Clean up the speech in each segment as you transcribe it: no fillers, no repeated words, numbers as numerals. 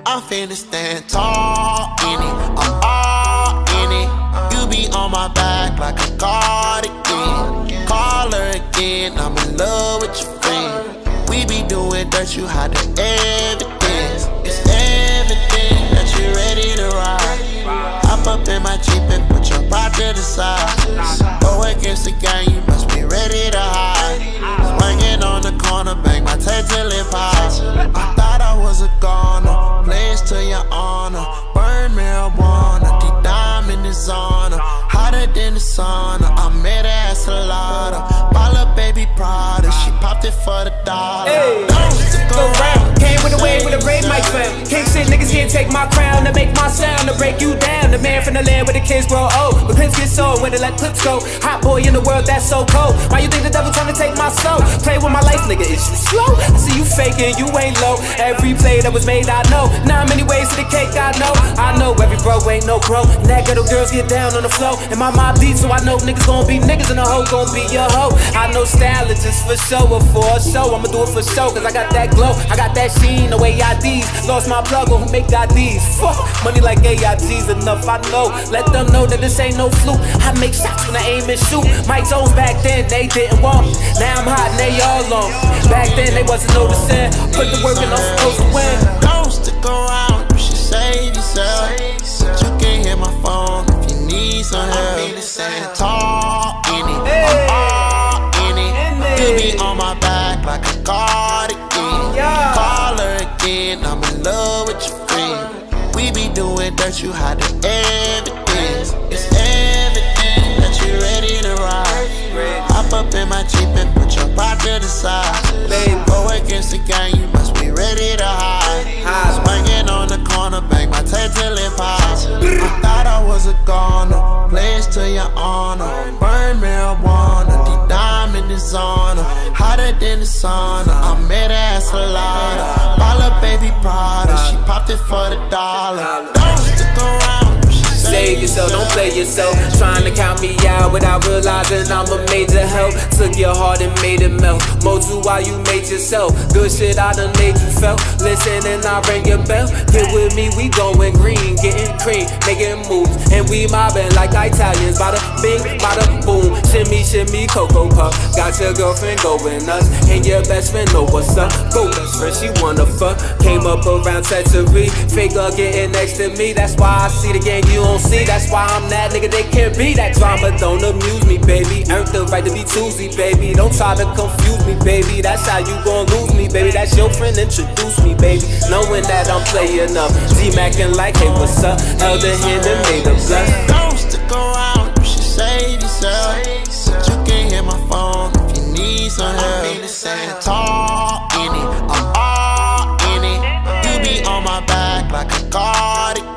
I'm finna stand tall in it, I'm all in it. You be on my back like a cardigan. Call her again, I'm in love with your friend. We be doing dirt, you hide the evidence. It's evident that you ready to ride. Hop up in my Jeep and put your pride to the side. Go against the gang, you must be ready to hide. Swinging on the corner, bang my tail till it pops. I thought I was a goner, place to your honor. Burn marijuana, deep diamond is on her. Hotter than the sauna, I met her at Salada. Ball up baby Prada, she popped it for the dollar. Hey, go round, came with a wave with a brave mic fam. Can't shit niggas can't take my crown to make my sound to break you down. The man from the land where the kids grow old, but clips get sold when they let clips go. Hot boy in the world that's so cold. Why you think the devil trying to take my soul? Play with my life, nigga, is you slow? I see you faking, you ain't low. Every play that was made, I know. Not many ways to the cake, I know. I know every bro ain't no bro. And that ghetto girls get down on the floor. And my mob beats, so I know niggas gon' be niggas and the hoe gon' be your hoe. I know style is just for show or for a show. I'ma do it for show, cause I got that glow. I got that sheen, the way IDs. Lost my plug on who make IDs. Fuck, money like AIG's enough, I know. Let them know that this ain't no fluke. I make shots when I aim and shoot. Mike Jones back then, they didn't want me. Now I'm hot and they all on. Back then they wasn't noticing. Put the work in, I'm supposed to win. Don't stick around, you should save yourself. But you can hit my phone if you need some help. I'm finna stand tall in it, I'm all in it. You be on my back like a cardigan. Call her again, I'm in love with your friend. We be doing dirt, you hide the evidence. It's evident that you ready to ride. Hop up in my Jeep and put your pride to the side. Go against the gang, you must be ready to hide. Swinging on the corner, bang my tail till it pops. I thought I was a goner, place to your honor. Burn marijuana, deep diamond is on her. Hotter than the sauna, I met her at Salada. Ball up baby Prada, she popped it for the dollar. Don't stick around. Save yourself, don't play yourself. Trying to count me out without realizing I'm a major help. Took your heart and made it melt. More to why you made yourself. Good shit I done made you felt. Listen and I ring your bell. Get with me, we going green. Getting cream, making moves. And we mobbing like Italians. Bada bing, bada boom. Shimmy, shimmy, Cocoa Puff. Got your girlfriend going nuts. And your best friend know what's up. Go best friend, she wanna fuck. Came up around Tettery. Fake girl getting next to me. That's why I see the gang you don't see. That's why I'm that nigga, they can't be that drama. Don't amuse me, baby. Earned the right to be choosy, baby. Don't try to confuse me, baby. That's how you gon' lose me, baby. That's your friend, introduce me, baby. Knowing that I'm playing up. G-Mackin' like, hey, what's up? Elder Hendon made a bluff. Don't stick around, you should save yourself. But you can hit my phone if you need some help. I'm finna stand tall in it, I'm all in it. You be on my back like a cardigan.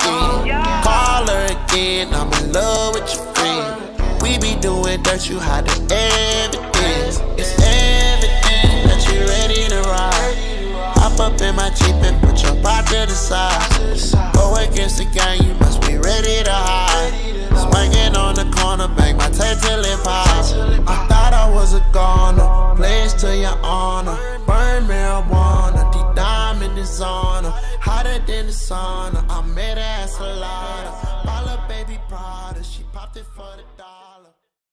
Call her again, I'm in love with your friend. We be doing dirt, you hide the evidence. It's evident that you ready to ride. Hop up in my Jeep and put your pride to the side. Go against the gang, you must be ready to hide. Swinging on the corner, bang my tail till it pops. I thought I was a goner, place to your honor. Burn marijuana, deep diamond is on her. Hotter than the sauna, I met her at Salada. Ball up baby Prada, she popped it for the dollar.